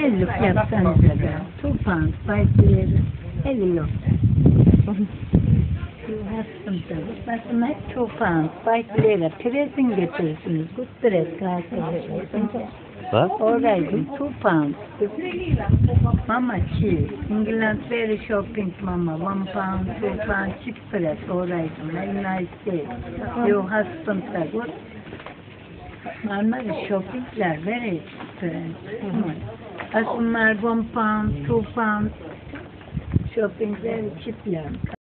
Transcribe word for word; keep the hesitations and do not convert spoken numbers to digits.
Hey, look at Sandra. Two pounds, five lira. Hey, look. You have some service. That's my two pounds, five lira. Pressing getirirsiniz. Good press. What? All right, two pounds. Mama, cheap. England very shopping, Mama. One pound, two pound, cheap press. All right, very nice day. Your husband are good. Marmaris shoppingler very different. Husband one pound, two pound. Shopping very cheap.